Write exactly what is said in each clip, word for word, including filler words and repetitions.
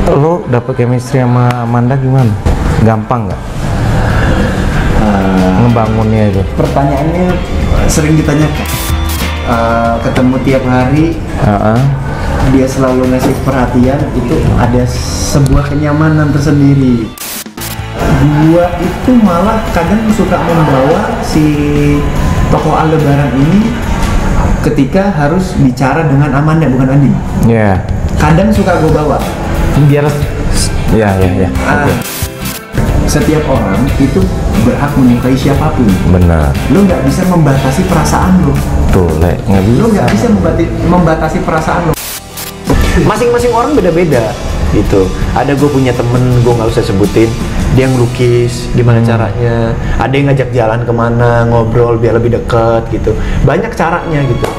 Lo dapet chemistry sama Amanda gimana? Gampang nggak? Uh, Ngebangunnya itu? Pertanyaannya sering ditanyakan. Uh, ketemu tiap hari, uh-uh. dia selalu ngasih perhatian, itu ada sebuah kenyamanan tersendiri. Gua itu malah kadang suka membawa si tokoh Aldebaran ini ketika harus bicara dengan Amanda, bukan Andin. Iya. Yeah. Kadang suka gue bawa. Biar, ya ya ya. Uh, okay. Setiap orang itu berhak menyukai siapapun. Benar. Lo nggak bisa membatasi perasaan lo. Tuh, le, nggak bisa. Lo nggak bisa membatasi, membatasi perasaan lo. Masing-masing orang beda-beda. Gitu. Ada gue punya temen, gue nggak usah sebutin. Dia ngelukis, gimana hmm. caranya. Ada yang ngajak jalan kemana, ngobrol biar lebih deket gitu. Banyak caranya gitu.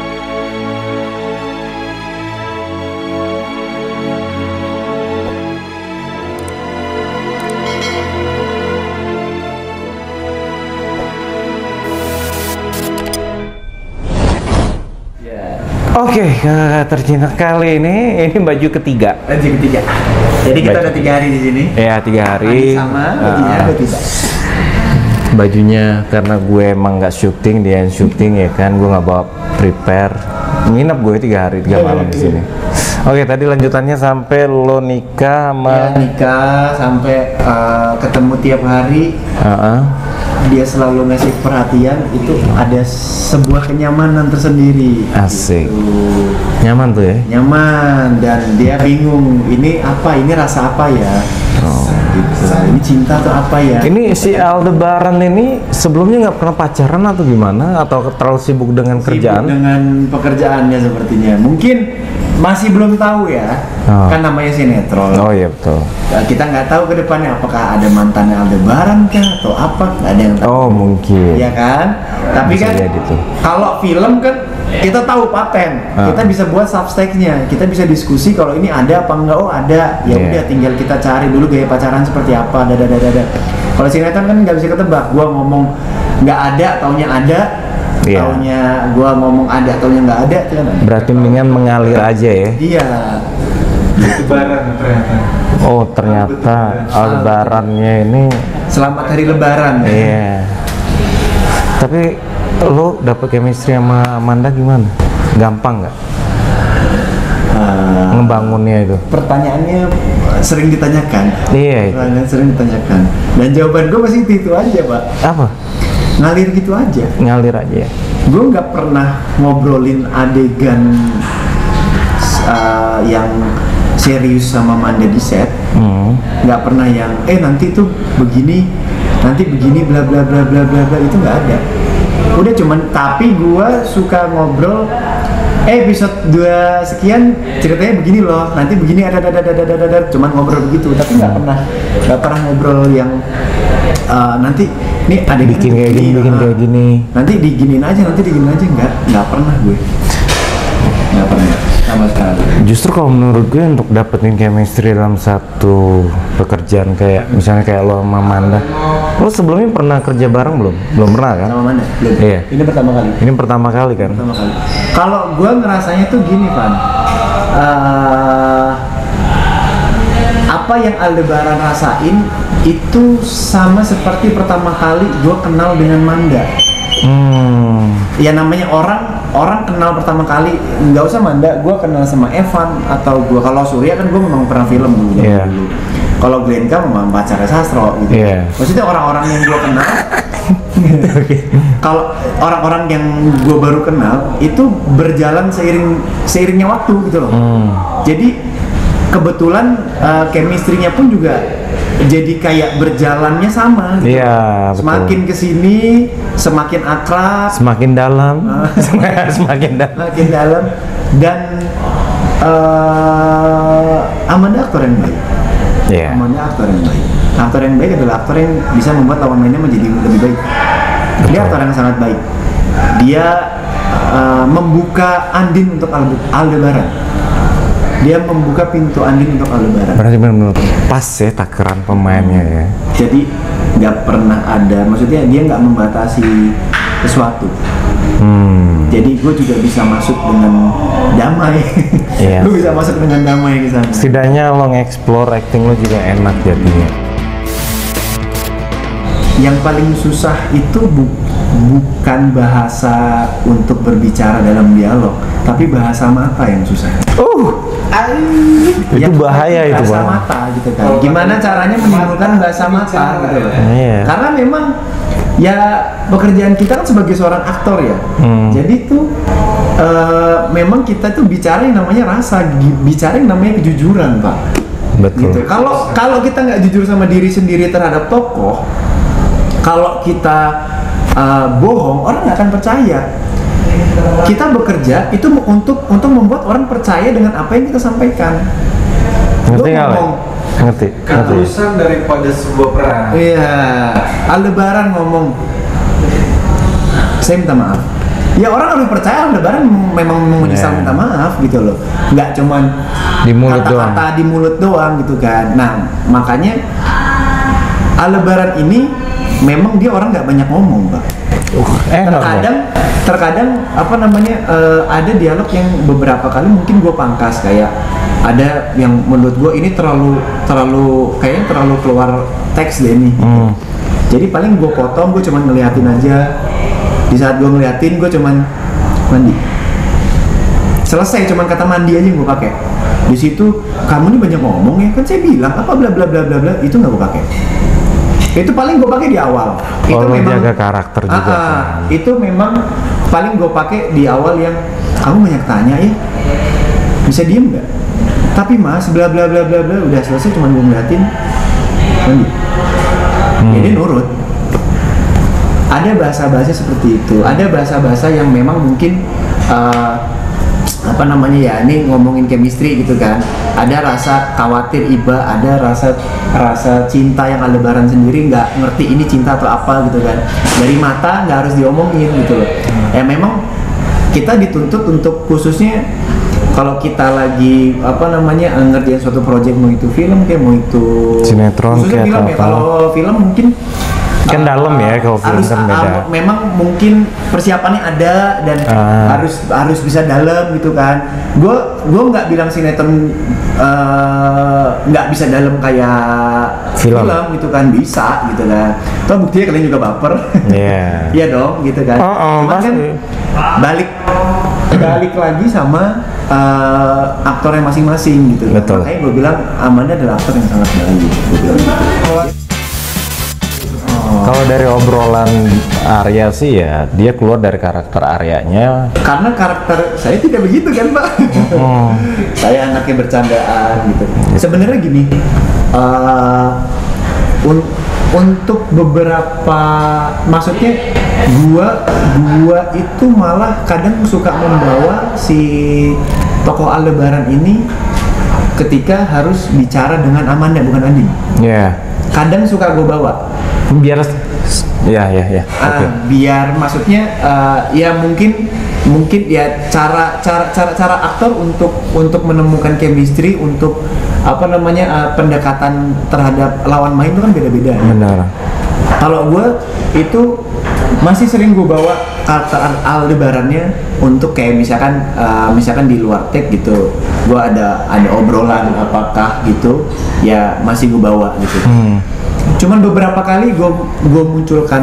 Oke, okay, tercinta kali ini ini baju ketiga. Baju ketiga. Jadi kita baju. udah tiga hari di sini. Iya tiga hari. Hari sama, bajunya uh, ada tiga. Bajunya karena gue emang nggak syuting, dia yang syuting ya kan, gue nggak bawa prepare. Nginep gue tiga hari tiga malam di sini. Oke, okay, tadi lanjutannya sampai lo nikah sama. Ya, nikah sampai uh, ketemu tiap hari. Uh-uh. Dia selalu ngasih perhatian, itu ada sebuah kenyamanan tersendiri. Asik. Gitu. Nyaman tuh ya? Nyaman, dan dia bingung, ini apa, ini rasa apa ya? Oh. Gitu. Ini cinta tuh apa ya? Ini si Aldebaran ini sebelumnya nggak pernah pacaran atau gimana? Atau terlalu sibuk dengan Sibuk kerjaan? dengan pekerjaannya sepertinya. Mungkin masih belum tahu ya. Oh. Kan namanya sinetron. Oh iya betul. Nah, kita nggak tahu ke depannya apakah ada mantannya Aldebaran kah atau apa, nggak ada yang tahu. Oh mungkin. Iya kan? Tapi bisa kan gitu. Kalau film kan kita tahu paten, ah. kita bisa buat substack-nya, kita bisa diskusi kalau ini ada apa enggak. Oh ada, ya udah yeah. Tinggal kita cari dulu gaya pacaran seperti apa. Dada dada dada. Kalau sinetron kan nggak bisa ketebak. Gua ngomong nggak ada, taunya ada. Yeah. Taunya gua ngomong ada, taunya nggak ada. Kan? Berarti mendingan mengalir aja ya? Iya. Lebaran ternyata. Oh ternyata Aldebarannya ini. Selamat hari Lebaran. Iya. Yeah. Tapi lo dapet chemistry sama Amanda gimana? Gampang nggak? Uh, Ngebangunnya itu? Pertanyaannya sering ditanyakan. Iya. Pertanyaan sering ditanyakan. Dan jawaban gue masih itu aja, Pak. Apa? Ngalir gitu aja. Ngalir aja ya? Gue nggak pernah ngobrolin adegan uh, yang serius sama Amanda di set. Nggak hmm. pernah yang, eh nanti tuh begini, nanti begini, bla bla bla bla bla bla, itu nggak ada. Udah cuman, tapi gue suka ngobrol, eh episode dua sekian ceritanya begini loh, nanti begini ada ada ada ada ada ada, cuman ngobrol begitu, tapi nggak pernah nggak pernah ngobrol yang uh, nanti nih ada bikin kayak gini, bikin uh, kayak gini, nanti diginin aja, nanti diginin aja, nggak nggak pernah gue, nggak pernah sama sekali. Justru kalau menurut gue untuk dapetin chemistry dalam satu pekerjaan kayak misalnya kayak lo sama Amanda, lo sebelumnya pernah kerja bareng belum? Belum pernah kan? Sama Amanda? Belum. Iya. Ini pertama kali. Ini pertama kali kan? Pertama kali. Kalau gue ngerasanya tuh gini, Van. Uh, apa yang Aldebaran rasain itu sama seperti pertama kali gue kenal dengan Manda. Hmm. Ya namanya orang orang kenal pertama kali, nggak usah Manda, gue kenal sama Evan atau gue, kalau Surya kan gue memang pernah film dulu. Yeah. dulu. Kalau Glenka memang pacarnya Sastro gitu. Yeah. Maksudnya orang-orang yang gue kenal, kalau orang-orang yang gue baru kenal itu berjalan seiring seiringnya waktu gitu loh. Hmm. Jadi kebetulan uh, chemistry-nya pun juga jadi kayak berjalannya sama gitu. Iya, betul. Semakin kesini semakin akrab, semakin dalam, semakin dalam, semakin dalam, dan uh, Amanda aktor yang baik. Yeah. Amanda aktor yang baik. Aktor yang baik adalah aktor yang bisa membuat lawan mainnya menjadi lebih baik. Betul. Dia aktor yang sangat baik. Dia uh, membuka Andin untuk Aldebaran. Dia membuka pintu Andin untuk Aldebaran. Berarti benar-benar pas ya takaran pemainnya ya. Jadi nggak pernah ada, maksudnya dia nggak membatasi sesuatu. Hmm. Jadi gue juga bisa masuk dengan damai. Iya. Gue bisa masuk dengan damai ke sana. Setidaknya lo nge-explore acting lo juga enak jadinya. Yang paling susah itu bu bukan bahasa untuk berbicara dalam dialog, tapi bahasa mata yang susah. Uh, itu Yang bahaya itu, bahasa Bang. mata gitu kan. Gimana caranya menimbulkan bahasa mata gitu loh. Iya. Karena memang ya pekerjaan kita kan sebagai seorang aktor ya. Hmm. Jadi tuh eh, memang kita tuh bicara yang namanya rasa, gi- bicara yang namanya kejujuran, Pak. Betul. Gitu. Kalau kalau kita nggak jujur sama diri sendiri terhadap tokoh, kalau kita uh, bohong, orang nggak akan percaya. Kita bekerja itu untuk untuk membuat orang percaya dengan apa yang kita sampaikan. Ngerti Gua nggak, Le? ngomong, Ngerti. Ngerti. Keterusan daripada sebuah peran. iya, Aldebaran ngomong, saya minta maaf. Ya orang harus percaya Aldebaran memang menyesal Iya. minta maaf gitu loh. Nggak cuman Di mulut kata-kata di mulut doang gitu kan. Nah makanya Aldebaran ini memang dia orang nggak banyak ngomong, Pak. Eh, nggak, terkadang terkadang apa namanya eh, ada dialog yang beberapa kali mungkin gue pangkas, kayak ada yang menurut gue ini terlalu terlalu kayaknya terlalu keluar teks deh nih gitu. Hmm. Jadi paling gue potong, gue cuman ngeliatin aja. Di saat gue ngeliatin, gue cuman mandi, selesai, cuman kata mandi aja yang gue pakai. Di situ kamu nih banyak ngomong ya, kan saya bilang apa bla bla bla bla bla, itu nggak gue pakai. Itu paling gue pakai di awal. Oh, Itu lo memang jaga karakter juga, Ah, ah, kan? itu memang paling gue pakai di awal yang kamu banyak tanya ya, bisa diem nggak? Tapi mas bla bla bla bla bla, udah selesai, cuman gue ngeliatin mandi. Hmm. Jadi nurut. Ada bahasa-bahasa seperti itu. Ada bahasa-bahasa yang memang mungkin uh, apa namanya ya, ini ngomongin chemistry gitu kan. Ada rasa khawatir iba, ada rasa rasa cinta yang Aldebaran sendiri nggak ngerti ini cinta atau apa gitu kan. Dari mata nggak harus diomongin gitu loh. Ya memang kita dituntut untuk khususnya kalau kita lagi apa namanya eh, ngerjain suatu project, mau itu film kayak mau itu Sinetron khususnya kayak film atau ya. apa. Kalau film mungkin Kan uh, dalam ya, kalau film harus, kan beda. uh, memang mungkin persiapannya ada dan Ah. harus harus bisa dalam gitu kan. Gue gue nggak bilang sinetron uh, nggak bisa dalam kayak Film. gitu kan, bisa gitu kan. Toh buktinya kalian juga baper. Iya. Iya dong gitu kan. Oh, oh, Cuman kan pasti. balik balik lagi sama uh, aktornya masing-masing gitu. kan. Betul. Makanya gue bilang Amanda adalah aktor yang sangat baik. Gue bilang gitu. Kalau dari obrolan Arya sih ya, dia keluar dari karakter Aryanya. Karena karakter saya tidak begitu kan Pak. Hmm. Saya anaknya bercandaan gitu. Sebenarnya gini, uh, un- untuk beberapa, maksudnya gua gua itu malah kadang suka membawa si tokoh Aldebaran ini ketika harus bicara dengan Amanda bukan Andin. Ya, Kadang suka gue bawa. biar ya ya ya. Ah, Oke. biar maksudnya uh, ya mungkin mungkin ya cara cara cara cara aktor untuk untuk menemukan chemistry, untuk apa namanya uh, pendekatan terhadap lawan main itu kan beda-beda. Benar. Kalau gue itu masih sering gue bawa karakter Al- Aldebarannya untuk kayak misalkan uh, misalkan di luar take gitu, gue ada ada obrolan apakah gitu ya, masih gue bawa gitu. Hmm. Cuman beberapa kali gue gue munculkan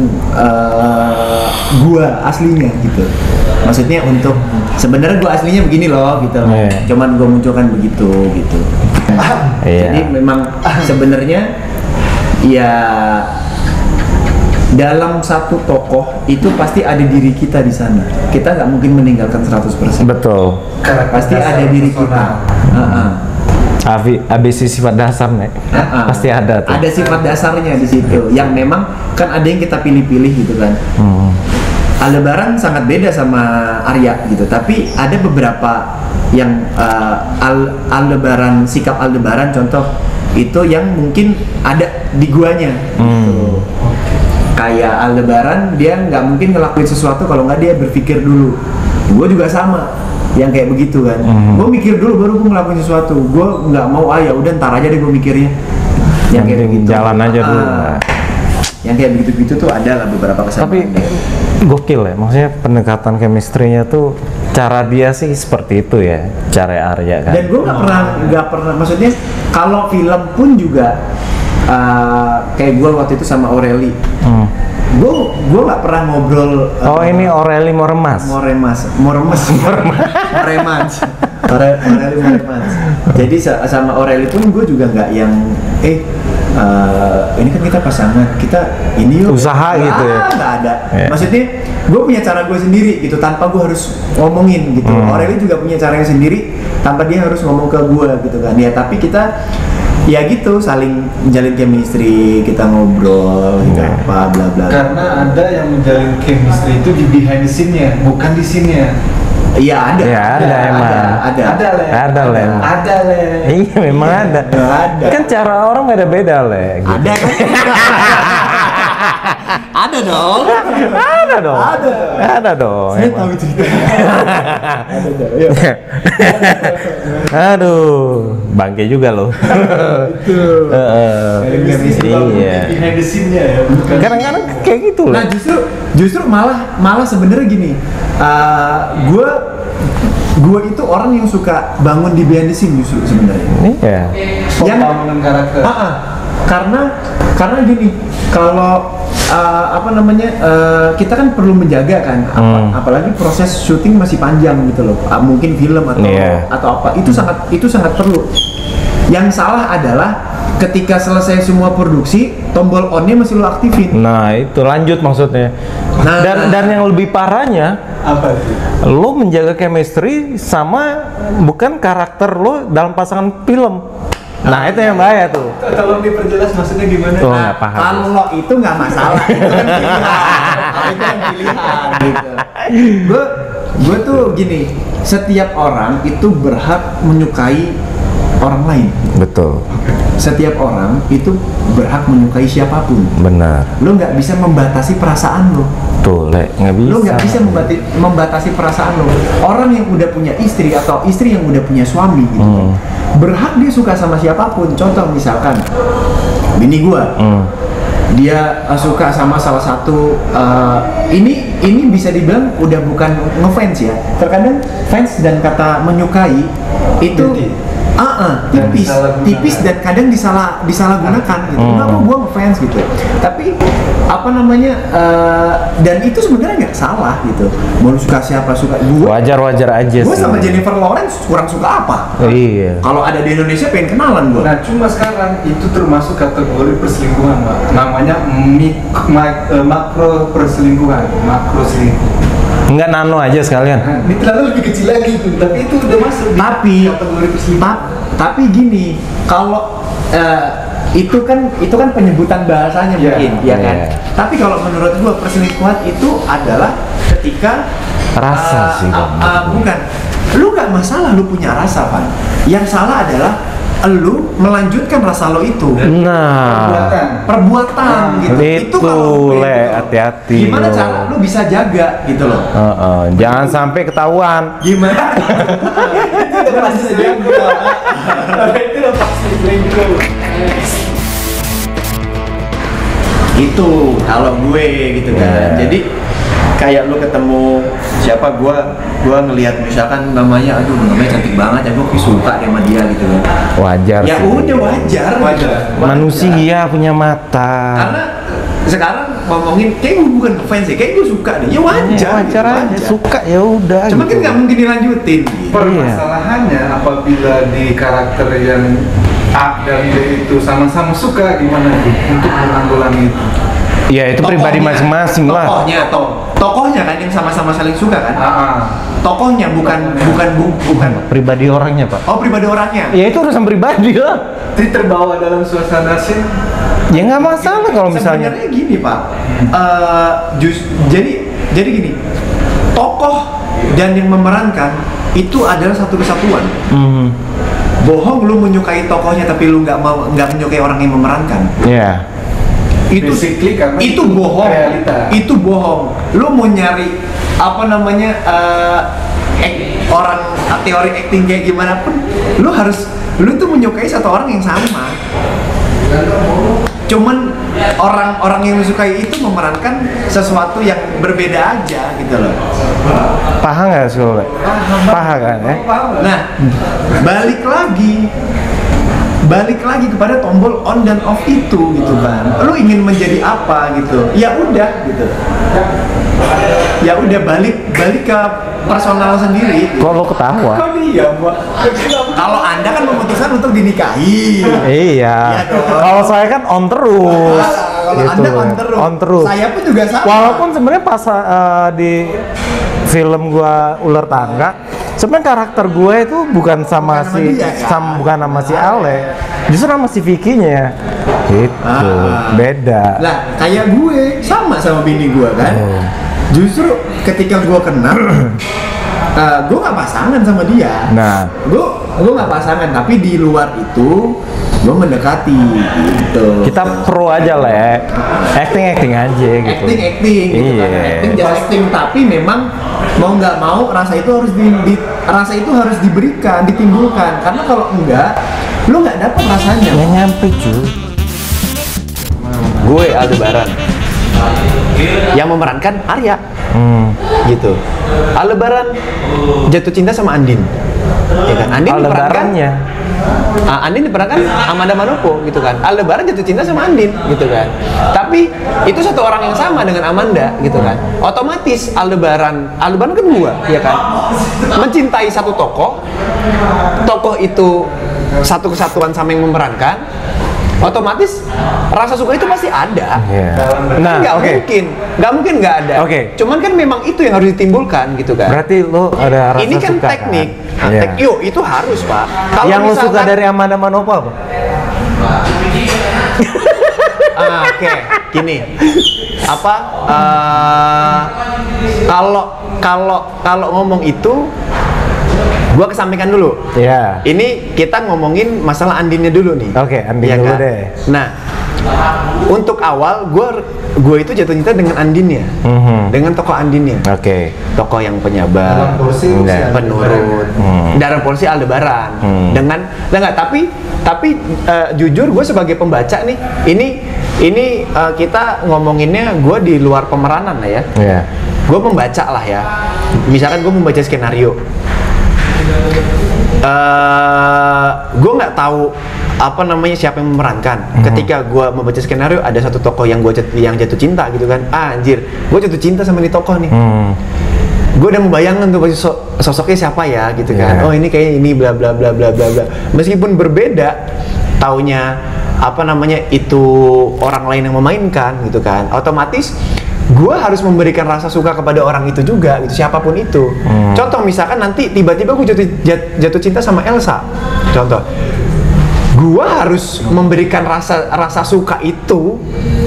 uh, gue aslinya gitu. Maksudnya untuk sebenarnya gue aslinya begini loh gitu. Iya. Cuman gue munculkan begitu gitu. Iya. Jadi memang sebenarnya ya dalam satu tokoh itu pasti ada diri kita di sana. Kita nggak mungkin meninggalkan seratus persen. Betul. Pasti ada diri kita. Uh-uh. Abi, abis sifat dasar nih, Uh-uh. pasti ada tuh. Ada sifat dasarnya di situ yang memang kan ada yang kita pilih-pilih gitu kan. Hmm. Aldebaran sangat beda sama Arya gitu, tapi ada beberapa yang uh, Al Aldebaran, sikap Aldebaran contoh itu yang mungkin ada di guanya gitu. Kayak Aldebaran dia nggak mungkin ngelakuin sesuatu kalau nggak dia berpikir dulu. Gue juga sama yang kayak begitu kan. Hmm. Gue mikir dulu baru gue ngelakuin sesuatu. Gue nggak mau ah ya udah ntar aja deh gue mikirnya. Yang kayak Mending begitu. jalan aja dulu. Ah, yang kayak begitu-begitu tuh ada lah beberapa kesamaan. Tapi gokil ya, maksudnya pendekatan chemistry-nya tuh cara dia sih seperti itu ya, cara Arya kan. Dan gue nggak pernah nggak pernah maksudnya kalau film pun juga uh, kayak gue waktu itu sama Aureli. Hmm. gue gue nggak pernah ngobrol uh, Oh ini Aureli Moremas. Moremas Moremas Moremas Aureli Moremas. Jadi sama Aureli pun gue juga nggak yang eh uh, ini kan kita pasangan, kita ini yuk Usaha nggak, gitu ya? nggak ada. Ya. Maksudnya gue punya cara gue sendiri gitu tanpa gue harus ngomongin gitu. Hmm. Aureli juga punya caranya sendiri tanpa dia harus ngomong ke gue gitu kan. Ya tapi kita ya gitu saling menjalin chemistry, kita ngobrol gitu Yeah. apa bla bla. Karena ada yang menjalin chemistry itu di behind the scene-nya, bukan di scene-nya. Iya ada. Ya, ada emang. Ada. Ada. Ada le. Ada, Le. Ada le. Iya memang ada. Ada. Kan cara orang beda-beda le. Gitu. Ada kan? Ada dong. Ada dong. Ada. Ada dong. Saya emang. tahu ceritanya. Ada dong. Yuk. Aduh, bangke juga loh. Itu. Heeh. Chemistry itu Iya. behind the scene-nya ya, bukan. Kadang-kadang kayak gitu Nah loh. justru justru malah malah sebenarnya gini, gue gue itu orang yang suka bangun di behind the scene justru sebenarnya. Iya. Yang- Pembangunan karakter. Ah, ah. karena karena gini, kalau uh, apa namanya uh, kita kan perlu menjaga kan, apa- Hmm. apalagi proses syuting masih panjang gitu loh. Ah, mungkin film atau Iya. atau apa itu sangat itu sangat perlu. Yang salah adalah ketika selesai semua produksi, tombol on-nya masih lo aktifin. Nah itu lanjut maksudnya. Nah. Dan dan yang lebih parahnya, Apa itu? lo menjaga chemistry sama bukan karakter lo dalam pasangan film. Nah itu yang bahaya tuh. Tolong diperjelas maksudnya gimana? Tuh. Oh, Nah, nggak paham. kalau itu nggak masalah, itu kan pilihan, itu kan pilihan gitu. Gue, gue tuh gini, setiap orang itu berhak menyukai orang lain. Betul, Setiap orang itu berhak menyukai siapapun. benar. Lo nggak bisa membatasi perasaan lo. Tuh, le, nggak bisa. Lo nggak bisa membati- membatasi perasaan lo. Orang yang udah punya istri atau istri yang udah punya suami gitu, Hmm. berhak dia suka sama siapapun. Contoh misalkan, bini gua. Hmm. Dia uh, suka sama salah satu uh, ini ini bisa dibilang udah bukan ngefans ya. Terkadang fans dan kata menyukai itu Jadi, ah ah, dan tipis disalahgunakan. tipis dan kadang disalah disalahgunakan gitu. Hmm. Kenapa gua ngefans gitu. Tapi apa namanya uh, dan itu sebenarnya nggak salah gitu. Mau lu suka siapa suka gua. Wajar-wajar aja Gua sih. sama Jennifer Lawrence kurang suka apa? Iya. Kalau ada di Indonesia pengen kenalan gua. Nah, cuma sekarang itu termasuk kategori perselingkuhan, Pak. Namanya mik, mak- eh, makro perselingkuhan, makro selingkuh. Nggak nano aja sekalian. Nah, ini terlalu lebih kecil lagi tuh, tapi itu udah masuk di Tapi kategori perselingkuhan. ta- tapi gini, kalau eh, itu kan itu kan penyebutan bahasanya Iya, mungkin, ya kan. iya. Tapi kalau menurut gua perselingkuhan itu adalah ketika Rasa eh, sih, ah, Bang. ah, bukan, lu nggak masalah lu punya rasa Pan. Yang salah adalah lu melanjutkan rasa lo itu. Nah, Perbuatan. Perbuatan gitu. itu kalau le, gitu. hati-hati Gimana lo. cara lu bisa jaga gitu loh? Heeh, jangan sampai ketahuan. Gimana? Itu udah pasti selingkuh. Itu udah pasti selingkuh. Itu kalau gue gitu kan. Yeah. Jadi kayak lu ketemu siapa, gua gua ngelihat misalkan namanya, aduh namanya cantik banget ya, gua suka deh sama dia gitu kan. Wajar Ya sih. udah wajar, Wajar. Manusia punya mata. Karena sekarang ngomongin kayak gue bukan fans ya, kayak gue suka deh. Ya wajar. Ya, wajar gitu, aja, suka ya udah. Cuma gitu. kan nggak mungkin dilanjutin. Gitu. Permasalahannya apabila di karakter yang A dan B itu sama-sama suka, gimana tuh untuk menanggulangi itu? Ya itu pribadi Tokohnya- masing-masing lah. Tokohnya, to tokohnya kan yang sama-sama saling suka kan. Ah, ah. Tokohnya bukan bukan bu- bukan. Pribadi orangnya pak. Oh pribadi orangnya. Ya itu urusan pribadi lah. Jadi terbawa dalam suasana scene. Ya nggak masalah kalau misalnya. Sebenarnya gini pak, Eh, jus, jadi jadi gini, tokoh dan yang memerankan itu adalah satu kesatuan. Hmm, Bohong lu menyukai tokohnya tapi lu nggak mau nggak menyukai orang yang memerankan. ya. Itu Basically karena itu itu bohong. realita. Itu bohong. Lu mau nyari apa namanya eh, ek- orang eh, teori acting kayak gimana pun, lu harus lu tuh menyukai satu orang yang sama. Cuman orang-orang yang lu sukai itu memerankan sesuatu yang berbeda aja gitu loh. Paham nggak sih lo? Paham kan ya? Nah, balik lagi balik lagi kepada tombol on dan off itu gitu kan. Lu ingin menjadi apa gitu? Ya udah gitu. Ya udah balik balik ke personal sendiri. Kok lo ketawa? Kok dia, Mbak? Kalau Anda kan memutuskan untuk dinikahi. Iya. Iya dong. Kalau saya kan on terus. Kalau Gitu. Anda on terus. On terus. Saya pun juga sama. Walaupun sebenarnya pas uh, di film gua Ular Tangga, sebenarnya karakter gue itu bukan sama Bukan sama si dia, kan? sama bukan sama si Ale, justru sama si Vicky-nya. Gitu. Ah. Beda. Lah, kayak gue sama sama bini gue kan. Oh. Justru ketika gue kenal, uh, gue nggak pasangan sama dia. Nah, Gue gue nggak pasangan, tapi di luar itu gue mendekati gitu. kita pro aja lah ya. Acting acting aja gitu. acting acting gitu Iya. kan. Acting just acting, tapi memang mau nggak mau rasa itu harus di, di- rasa itu harus diberikan, ditimbulkan. Karena kalau enggak, lu nggak dapet rasanya. Ya nyampe cuy. Gue Aldebaran yang memerankan Arya Hmm. gitu. Aldebaran jatuh cinta sama Andin, ya kan? Andin diperankan Aldebarannya. Ah, Andin diperankan Amanda Manopo gitu kan. Aldebaran jatuh cinta sama Andin gitu kan. Tapi itu satu orang yang sama dengan Amanda gitu kan. Otomatis Aldebaran, Aldebaran kan gua, ya kan. Mencintai satu tokoh, tokoh itu satu kesatuan sama yang memerankan. Otomatis rasa suka itu pasti ada. Iya. Nah, nggak oke. mungkin, nggak mungkin nggak ada. Oke. Cuman kan memang itu yang harus ditimbulkan gitu kan. Berarti lo ada rasa Ini kan suka teknik. kan? Iya. Tek, yuk itu harus pak. Kalau Yang lo suka misalkan- dari Amanda Manopo apa? Ah, Oke, gini. Apa? eh, Kalau kalau kalau ngomong itu, gua kesampingkan dulu. Iya. Ini kita ngomongin masalah Andinnya dulu nih. Oke, Andin Iya dulu kan? deh. Nah, untuk awal gua gua itu jatuh cinta dengan Andinnya, Mhm. dengan tokoh Andinnya. Oke. Tokoh yang penyabar, Dalam porsi Enggak. usia penurut, Hmm. dalam porsi Aldebaran. Hmm. Dengan, enggak, tapi tapi eh, jujur gue sebagai pembaca nih, ini ini eh, kita ngomonginnya gue di luar pemeranan lah ya. Iya. Gue membaca lah ya. Misalkan gue membaca skenario. Eh, gue nggak tahu apa namanya siapa yang memerankan. Ketika gue membaca skenario ada satu tokoh yang gue yang jatuh cinta gitu kan. Ah, anjir, gue jatuh cinta sama nih tokoh nih. Hmm. Gue udah membayangkan tuh pasti so- sosoknya siapa ya gitu kan. Iya. Oh ini kayak ini bla bla bla bla bla bla. Meskipun berbeda, taunya apa namanya itu orang lain yang memainkan gitu kan. Otomatis gue harus memberikan rasa suka kepada orang itu juga gitu, siapapun itu. Hmm. Contoh misalkan nanti tiba-tiba gue jatuh jat- jatuh cinta sama Elsa. Contoh, gue harus memberikan rasa rasa suka itu.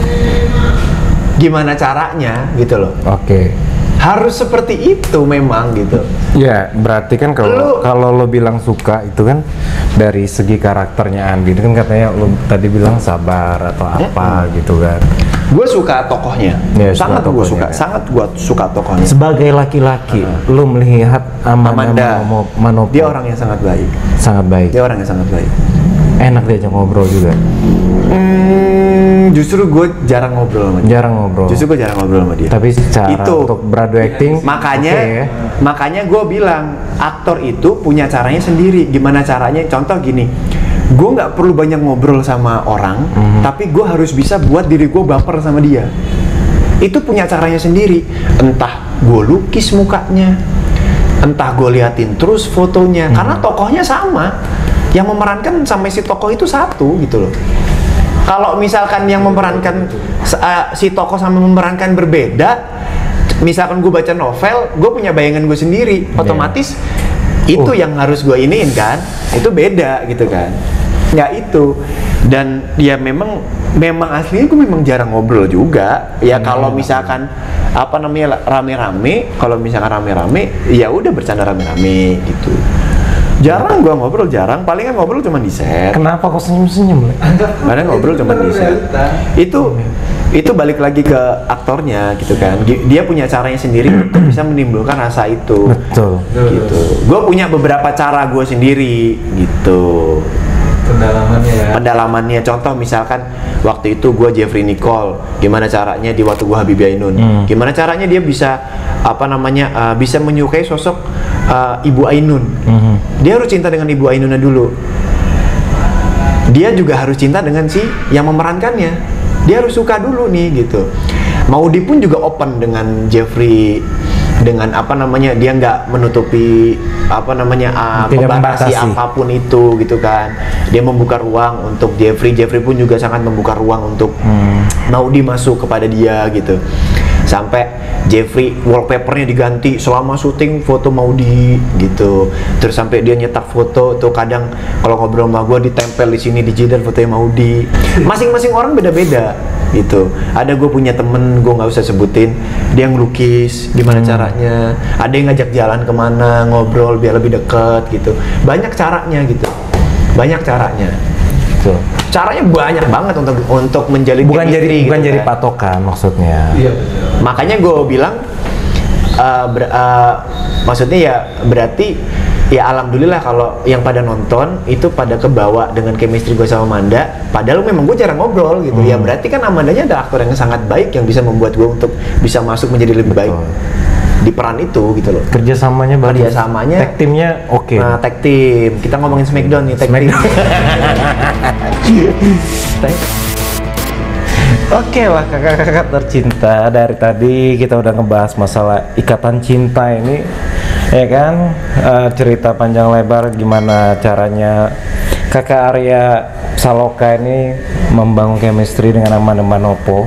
Gimana caranya gitu loh. Oke. Harus seperti itu memang gitu. Ya, berarti kan kalau Lu- kalau lo bilang suka itu kan dari segi karakternya Andi kan katanya lo tadi bilang sabar atau apa gitu kan. Gue suka tokohnya, Ya, sangat suka gue tokohnya, suka, kan. sangat gue suka tokohnya. Sebagai laki-laki, lo melihat Amanda, Amanda, Manopo, Manopo dia orang yang sangat baik. sangat baik. Dia orang yang sangat baik. Enak diajak ngobrol juga. Hmm, justru gue jarang ngobrol sama dia. Jarang ngobrol. Justru gue jarang ngobrol sama dia. Tapi secara Itu. untuk beradu acting, Makanya, oke ya. makanya gue bilang aktor itu punya caranya sendiri. Gimana caranya? Contoh gini, gue nggak perlu banyak ngobrol sama orang, Mhm. tapi gue harus bisa buat diri gue baper sama dia. Itu punya caranya sendiri. Entah gue lukis mukanya, entah gue liatin terus fotonya, Mhm. karena tokohnya sama. Yang memerankan sampai si tokoh itu satu gitu loh. Kalau misalkan yang memerankan uh, si tokoh sama memerankan berbeda, misalkan gue baca novel, gue punya bayangan gue sendiri, otomatis itu Oh. yang harus gue iniin kan, itu beda gitu kan, nggak itu. Dan ya memang memang aslinya gue memang jarang ngobrol juga. Ya kalau misalkan apa namanya rame-rame, kalau misalkan rame-rame, ya udah bercanda rame-rame gitu. Jarang gua ngobrol, jarang. Palingan ngobrol cuma di set. Kenapa kok senyum-senyum? Le? Padahal ngobrol cuma di set. Itu itu balik lagi ke aktornya gitu kan. Di- Dia punya caranya sendiri untuk bisa menimbulkan rasa itu. Betul. Gitu. Gue punya beberapa cara gue sendiri gitu. pendalamannya ya. pendalamannya. Contoh misalkan waktu itu gue Jeffrey Nicole, gimana caranya di waktu gue Habibie Ainun, Hmm. gimana caranya dia bisa apa namanya uh, bisa menyukai sosok uh, Ibu Ainun. Mhm. Dia harus cinta dengan Ibu Ainunnya dulu. Dia juga harus cinta dengan si yang memerankannya. Dia harus suka dulu nih gitu. Maudy pun juga open dengan Jeffrey, dengan apa namanya, dia nggak menutupi apa namanya uh, Tidak membatasi membatasi. apapun itu gitu kan. Dia membuka ruang untuk Jeffrey. Jeffrey pun juga sangat membuka ruang untuk Hmm. Maudy masuk kepada dia gitu. Sampai Jeffrey wallpapernya diganti selama syuting foto Maudy gitu. Terus sampai dia nyetak foto tuh, kadang kalau ngobrol sama gue ditempel di sini di jidat fotonya Maudy. Masing-masing orang beda-beda gitu. Ada gue punya temen, gue nggak usah sebutin, dia ngelukis gimana caranya. Ada yang ngajak jalan kemana, ngobrol biar lebih deket gitu. Banyak caranya gitu. Banyak caranya. Betul. Caranya banyak banget untuk untuk menjalin Bukan jadi chemistry bukan gitu jadi kan. patokan maksudnya. Iya betul. Makanya gue bilang uh, ber- uh, maksudnya ya berarti ya alhamdulillah kalau yang pada nonton itu pada kebawa dengan chemistry gue sama Amanda. Padahal memang gue jarang ngobrol gitu. Ya berarti kan Amandanya ada aktor yang sangat baik yang bisa membuat gue untuk bisa masuk menjadi lebih baik di peran itu gitu loh. Kerjasamanya bagus. Kerjasamanya- Tag timnya oke. Nah, tag team. Kita ngomongin Smackdown nih, tag team. Tag- Oke lah kakak-kakak tercinta, dari tadi kita udah ngebahas masalah ikatan cinta ini, ya kan. Eh, cerita panjang lebar gimana caranya kakak Arya Saloka ini membangun chemistry dengan Amanda Manopo,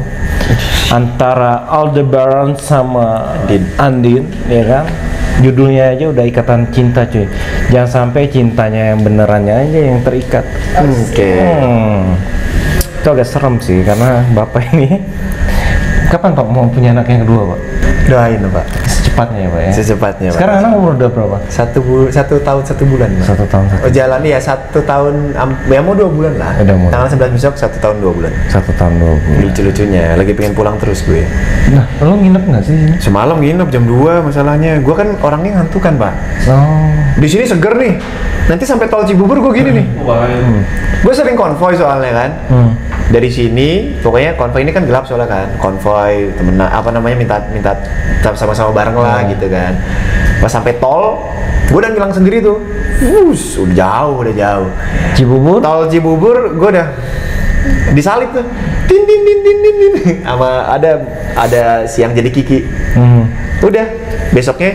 antara Aldebaran sama Andin. Andin, ya kan. Judulnya aja udah ikatan cinta cuy. Jangan sampai cintanya yang benerannya aja yang terikat. Oke. Hmm. Itu agak serem sih karena bapak ini kapan pak mau punya anak yang kedua pak? Doain Pak. Secepatnya ya pak ya. Secepatnya, Pak. Sekarang anak umur udah berapa? Satu bu- satu tahun satu bulan. Pak. Satu tahun satu. Oh jalan ya satu tahun, am- ya mau dua bulan lah. Udah mau. Tanggal sebelas besok satu tahun dua bulan. Satu tahun dua bulan. Lucu-lucunya, lagi pengen pulang terus gue. Nah, lo nginep nggak sih? Sini? Semalam nginep jam dua masalahnya. Gue kan orangnya ngantuk kan Pak. Oh. Di sini seger nih. Nanti sampai tol Cibubur gue gini nih. Wah, Gue sering konvoy soalnya kan. Hmm. Dari sini, pokoknya konvoy ini kan gelap soalnya kan. Konvoy temen apa namanya minta minta sama-sama bareng lah gitu kan. Pas sampai tol, gue udah ngilang sendiri tuh. Us, udah jauh, udah jauh. Cibubur? Tol Cibubur, gue udah disalip tuh. Tin tin tin tin tin tin. Sama ada ada siang jadi Kiki. Hmm. Udah, besoknya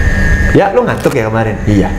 ya lu ngantuk ya kemarin? Iya.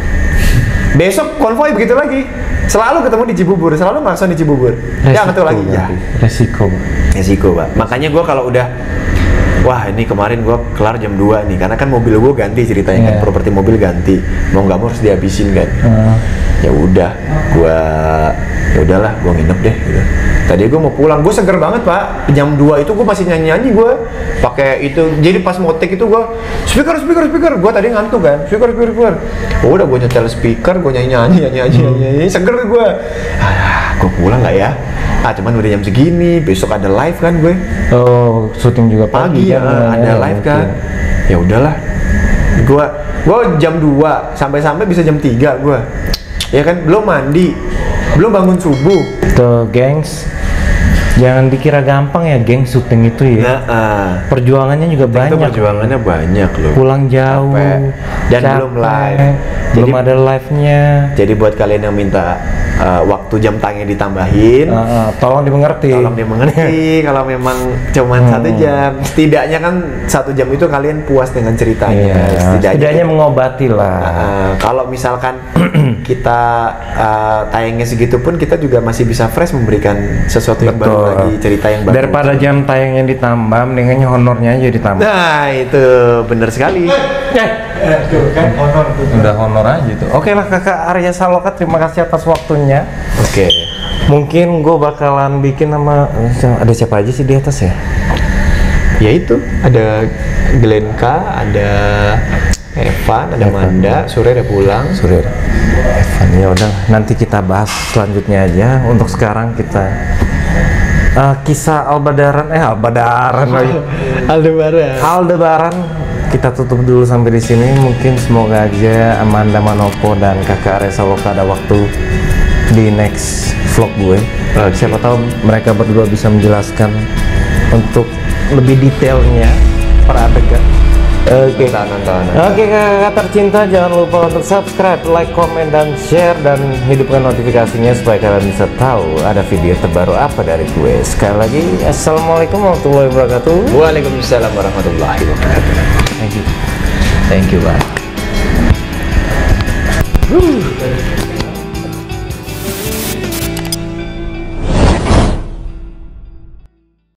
Besok konvoy begitu lagi. Selalu ketemu di Cibubur, selalu maksa di Cibubur. Ya ngantuk lagi. Ya. berarti. Resiko. Resiko, Pak. Makanya gua kalau udah wah ini kemarin gua kelar jam dua nih, karena kan mobil gua ganti ceritanya kan, Iya. properti mobil ganti. Mau nggak mau harus dihabisin kan. Hmm. Ya udah, gua ya udahlah, gua nginep deh gitu. Tadi gua mau pulang, gua seger banget Pak. Jam dua itu gua masih nyanyi-nyanyi gua pakai itu. Jadi pas mau take itu gua speaker speaker speaker. Gua tadi ngantuk kan, speaker speaker speaker. Oh, udah gua nyetel speaker, gua nyanyi-nyanyi nyanyi-nyanyi nyanyi. Seger gua. Ah, gua pulang nggak ya? Ah, cuman udah jam segini, besok ada live kan gue. Oh, syuting juga Pagi ya, kan, ada ya, live mungkin. kan. Ya udahlah. Gua gua jam dua sampai-sampai bisa jam tiga gua. Ya kan, belum mandi. Belum bangun subuh. Tuh, gengs. Jangan dikira gampang ya, geng, syuting itu ya. Nah, ah. Perjuangannya juga Itu banyak. perjuangannya banyak loh. Pulang jauh. Capek. Dan capek, belum live. Belum Jadi- ada live-nya. Jadi buat kalian yang minta uh, waktu jam tayangnya ditambahin, Ah, ah, tolong dimengerti. tolong dimengerti kalau memang cuman Hmm. satu jam. Setidaknya kan satu jam itu kalian puas dengan ceritanya. Iya, setidaknya mengobati lah. Uh, kalau misalkan kita uh, tayangnya segitu pun kita juga masih bisa fresh memberikan sesuatu yang baru Betul. lagi, cerita yang baru. Daripada jam tayangnya ditambah, mendingan honornya aja ditambah. Nah itu benar sekali. Tuh kan honor tuh. Udah honor aja tuh. Oke lah kakak Arya Saloka, terima kasih atas waktunya. Oke. Mungkin gue bakalan bikin sama ada siapa aja sih di atas ya? Ya itu ada Glenka, ada Evan, ada Manda, Sore udah pulang. Surya. Evan, ya udah nanti kita bahas selanjutnya aja. Untuk sekarang kita eh, kisah Albadaran eh Albadaran lagi. Aldebaran. Aldebaran kita tutup dulu sampai di sini. Mungkin semoga aja Amanda Manopo dan kakak Arya Saloka ada waktu di next vlog gue. Uh, siapa tahu mereka berdua bisa menjelaskan untuk lebih detailnya per adegan. Oke, Nonton, nonton. oke kakak tercinta, jangan lupa untuk subscribe, like, komen, dan share, dan hidupkan notifikasinya supaya kalian bisa tahu ada video terbaru apa dari gue. Sekali lagi, assalamualaikum warahmatullahi wabarakatuh. Waalaikumsalam warahmatullahi wabarakatuh. Thank you. Thank you, Bang.